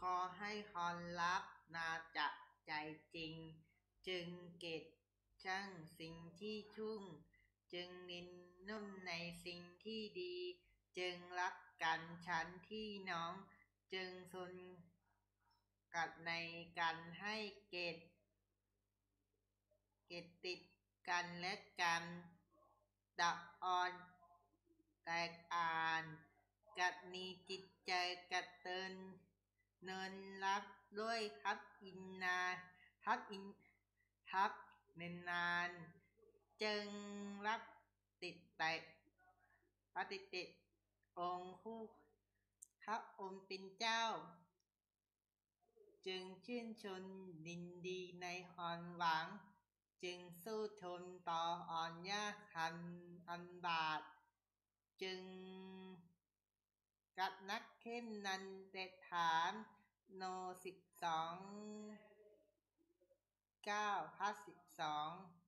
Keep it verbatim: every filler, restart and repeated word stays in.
อให้ฮอนรักนาจากใจจริงจึงเก็บช่างสิ่งที่ชุ่มจึงนินนุ่มในสิ่งที่ดีจึงรักกันฉันที่น้องจึงสนกันในกันให้เกตเกตติดกันและกันดะออนแตกอ่านกัดมีจิตใจกระเตือนเนินรับด้วยทับอินนาทับอินทับเนินนานจึงรับติดแต่ปฏิติดองค์คู่พระองค์เป็นเจ้าจึงชื่นชมยินดีในหอนหวังจึงสู้ทนต่ออ่อนยากคันอันบาดจึงกัดนักเค้นนันเด็ดฐานโนสิบสองเก้าพัดสิบสอง